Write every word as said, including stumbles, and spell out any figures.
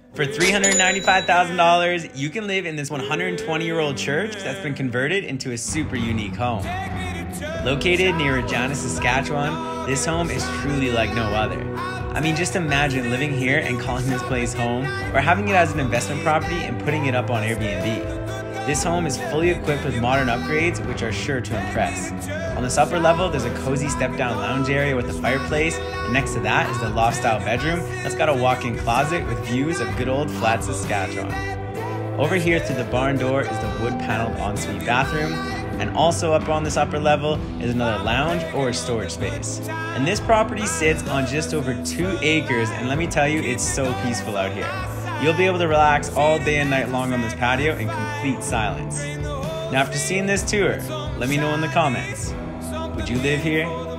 For three hundred ninety-five thousand dollars, you can live in this one hundred twenty year old church that's been converted into a super unique home. Located near Regina, Saskatchewan, this home is truly like no other. I mean, just imagine living here and calling this place home, or having it as an investment property and putting it up on Airbnb. This home is fully equipped with modern upgrades, which are sure to impress. On this upper level, there's a cozy step-down lounge area with a fireplace, and next to that is the loft-style bedroom that's got a walk-in closet with views of good old flat Saskatchewan. Over here through the barn door is the wood-paneled ensuite bathroom, and also up on this upper level is another lounge or storage space. And this property sits on just over two acres, and let me tell you, it's so peaceful out here. You'll be able to relax all day and night long on this patio in complete silence. Now, after seeing this tour, let me know in the comments, would you live here?